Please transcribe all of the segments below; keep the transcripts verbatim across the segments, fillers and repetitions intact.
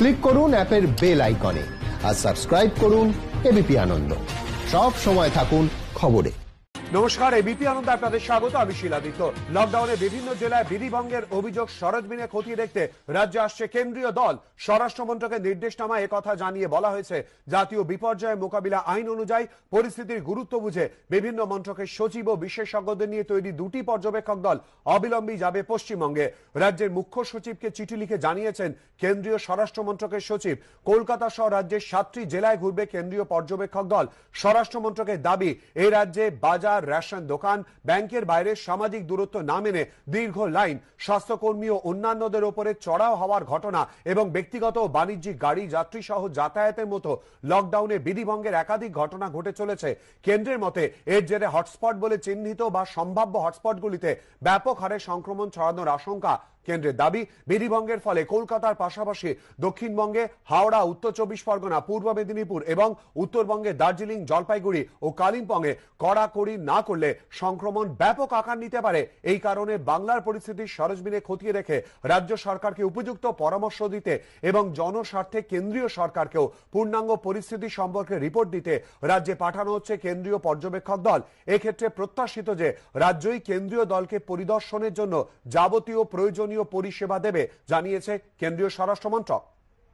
Click করুন অ্যাপের bell আইকনে আর সাবস্ক্রাইব করুন এবিপি আনন্দ। সব সময় থাকুন খবরে। নমস্কার, এবিপি আনন্দ আপনাদের স্বাগত। আমি শিলাদিত্য। লকডাউনে বিভিন্ন জেলায় বিধিভঙ্গের অভিযোগ সরেজমিনে খতিয়ে দেখতে রাজ্যে আসছে কেন্দ্রীয় দল। স্বরাষ্ট্র মন্ত্রকের নির্দেশনামায় একথা জানিয়ে বলা হয়েছে, জাতীয় বিপর্যয় মোকাবিলা আইন অনুযায়ী পরিস্থিতির গুরুত্ব বুঝে বিভিন্ন মন্ত্রকের সচিব ও বিশেষজ্ঞদের নিয়ে তৈরি দুটি পর্যবেক্ষক দল অবিলম্বে যাবে পশ্চিমবঙ্গে। রাজ্যের মুখ্য সচিবকে চিঠি লিখে জানিয়েছেন কেন্দ্রীয় স্বরাষ্ট্র মন্ত্রকের সচিব। কলকাতা সহ রাজ্যের সাতটি জেলায় ঘুরবে কেন্দ্রীয় পর্যবেক্ষক দল। স্বরাষ্ট্র মন্ত্রকের দাবি, এই রাজ্যে বাজার, রেশন দোকান, ব্যাংকের বাইরে সামাজিক দূরত্ব না মেনে দীর্ঘ লাইন, স্বাস্থ্যকর্মী ও অন্যান্যদের উপরে চড়াও হওয়ার ঘটনা এবং ব্যক্তিগত ও বাণিজ্যিক গাড়ি যাত্রী সহ যাতায়াতের মতো লকডাউনে বিধিভঙ্গের একাধিক ঘটনা ঘটে চলেছে। কেন্দ্রের মতে এর জেরে হটস্পট বলে চিহ্নিত বা সম্ভাব্য হটস্পটগুলিতে ব্যাপক হারে সংক্রমণ ছড়ানোর আশঙ্কা। কেন্দ্রের দাবি, বিধিভঙ্গের ফলে কলকাতার পাশাপাশি দক্ষিণবঙ্গে হাওড়া, উত্তর চব্বিশ পরগনা, পূর্ব মেদিনীপুর এবং উত্তরবঙ্গে দার্জিলিং, জলপাইগুড়ি ও কালিম্পংয়ে কড়াকড়ি না করলে সংক্রমণ ব্যাপক আকার নিতে পারে। এই কারণে বাংলার পরিস্থিতির সরেজমিনে খতিয়ে রেখে রাজ্য সরকারকে উপযুক্ত পরামর্শ দিতে এবং জনস্বার্থে কেন্দ্রীয় সরকারকেও পূর্ণাঙ্গ পরিস্থিতি সম্পর্কে রিপোর্ট দিতে রাজ্যে পাঠানো হচ্ছে কেন্দ্রীয় পর্যবেক্ষক দল। এক্ষেত্রে প্রত্যাশিত যে রাজ্যই কেন্দ্রীয় দলকে পরিদর্শনের জন্য যাবতীয় প্রয়োজনীয় পরিষেবা দেবে, জানিয়েছে কেন্দ্রীয় স্বরাষ্ট্র মন্ত্রক।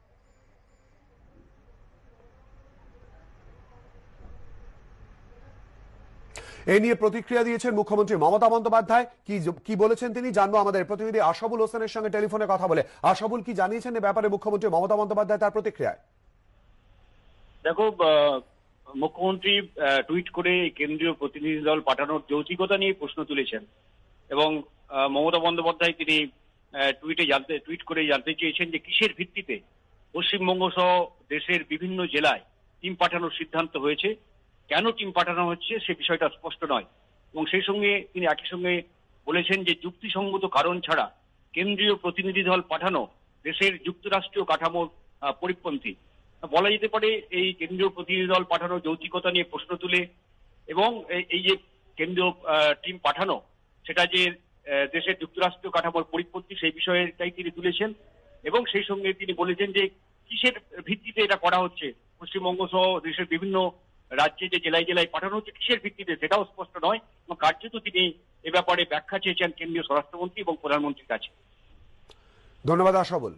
এ নিয়ে প্রতিক্রিয়া দিয়েছেন মুখ্যমন্ত্রী মমতা বন্দ্যোপাধ্যায়। কি কি বলেছেন তিনি জানবো আমাদের প্রতিনিধি আশাবুল হোসেনের সঙ্গে টেলিফোনে কথা বলে। আশাবুল, কি জানিয়েছেন এ ব্যাপারে মুখ্যমন্ত্রী মমতা বন্দ্যোপাধ্যায় তার প্রতিক্রিয়ায়? দেখো, মুখ্যমন্ত্রী টুইট করে কেন্দ্রীয় প্রতিনিধি দল পাঠানোর যৌক্তিকতা নিয়ে প্রশ্ন তুলেছেন এবং মমতা বন্দ্যোপাধ্যায় তিনি টুইটে জানতে টুইট করে জানতে চেয়েছেন যে কিসের ভিত্তিতে পশ্চিমবঙ্গ সহ দেশের বিভিন্ন জেলায় টিম পাঠানোর সিদ্ধান্ত হয়েছে, কেন টিম পাঠানো হচ্ছে সে বিষয়টা স্পষ্ট নয়। এবং সেই সঙ্গে তিনি একই সঙ্গে বলেছেন যে যুক্তিসঙ্গত কারণ ছাড়া কেন্দ্রীয় প্রতিনিধি দল পাঠানো দেশের যুক্তরাষ্ট্রীয় কাঠামোর পরিপন্থী। বলা যেতে পারে এই কেন্দ্রীয় প্রতিনিধি দল পাঠানোর যৌক্তিকতা নিয়ে প্রশ্ন তুলে এবং এই যে কেন্দ্রীয় টিম পাঠানো সেটা যে দেশের যুক্তরাষ্ট্রীয় কাঠামোর পরিপন্থী সেই বিষয়টাই তিনি তুলেছেন এবং সেই সঙ্গে তিনি বলেছেন যে কিসের ভিত্তিতে এটা করা হচ্ছে, পশ্চিমবঙ্গ সহ দেশের বিভিন্ন রাজ্যে যে জেলায় জেলায় পাঠানো হচ্ছে কিসের ভিত্তিতে সেটাও স্পষ্ট নয়। এবং কার্যত তিনি এ ব্যাপারে ব্যাখ্যা চেয়েছেন কেন্দ্রীয় স্বরাষ্ট্রমন্ত্রী এবং প্রধানমন্ত্রীর কাছে। ধন্যবাদ আশাবুল।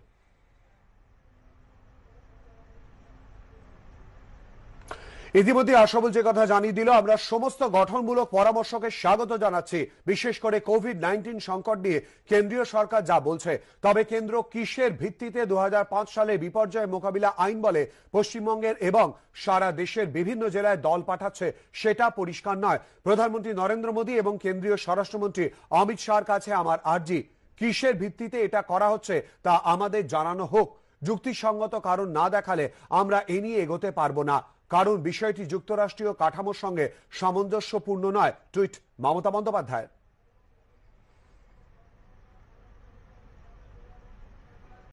ইতিমধ্যে আশাবুল যে কথা জানিয়ে দিল, আমরা সমস্ত গঠনমূলক পরামর্শকে স্বাগত জানাচ্ছি, বিশেষ করে কোভিড নাইন্টিন সংকট নিয়ে কেন্দ্রীয় সরকার যা বলছে। তবে কেন্দ্র কিসের ভিত্তিতে দু হাজার পাঁচ সালে বিপর্যয় মোকাবিলা আইন বলে পশ্চিমবঙ্গের এবং সারা দেশের বিভিন্ন জেলায় দল পাঠাচ্ছে সেটা পরিষ্কার নয়। প্রধানমন্ত্রী নরেন্দ্র মোদী এবং কেন্দ্রীয় স্বরাষ্ট্রমন্ত্রী অমিত শাহর কাছে আমার আর্জি, কিসের ভিত্তিতে এটা করা হচ্ছে তা আমাদের জানানো হোক। যুক্তিসঙ্গত কারণ না দেখালে আমরা এ নিয়ে এগোতে পারবো না, কারণ বিষয়টি যুক্তরাষ্ট্রীয় কাঠামোর সঙ্গে সামঞ্জস্যপূর্ণ নয়। টুইট মমতা বন্দ্যোপাধ্যায়।